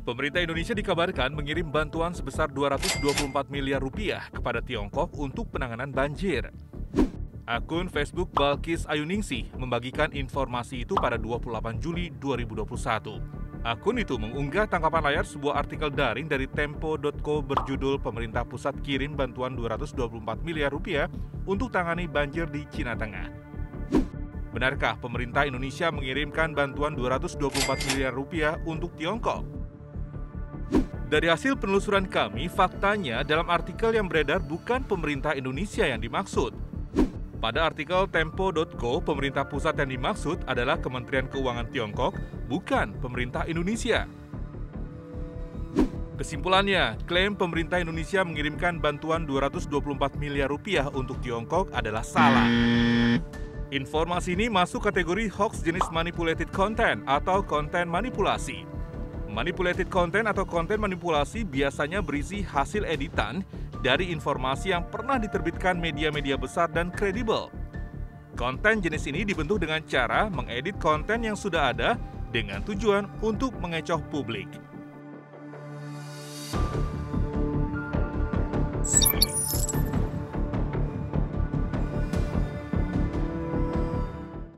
Pemerintah Indonesia dikabarkan mengirim bantuan sebesar 224 miliar rupiah kepada Tiongkok untuk penanganan banjir. Akun Facebook Balkis Ayuningsih membagikan informasi itu pada 28 Juli 2021. Akun itu mengunggah tangkapan layar sebuah artikel daring dari Tempo.co berjudul Pemerintah Pusat kirim bantuan 224 miliar rupiah untuk tangani banjir di Cina Tengah. Benarkah pemerintah Indonesia mengirimkan bantuan 224 miliar rupiah untuk Tiongkok? Dari hasil penelusuran kami, faktanya dalam artikel yang beredar bukan pemerintah Indonesia yang dimaksud. Pada artikel Tempo.co, pemerintah pusat yang dimaksud adalah Kementerian Keuangan Tiongkok, bukan pemerintah Indonesia. Kesimpulannya, klaim pemerintah Indonesia mengirimkan bantuan 224 miliar rupiah untuk Tiongkok adalah salah. Informasi ini masuk kategori hoax jenis manipulated content atau konten manipulasi. Manipulated content atau konten manipulasi biasanya berisi hasil editan dari informasi yang pernah diterbitkan media-media besar dan kredibel. Konten jenis ini dibentuk dengan cara mengedit konten yang sudah ada dengan tujuan untuk mengecoh publik.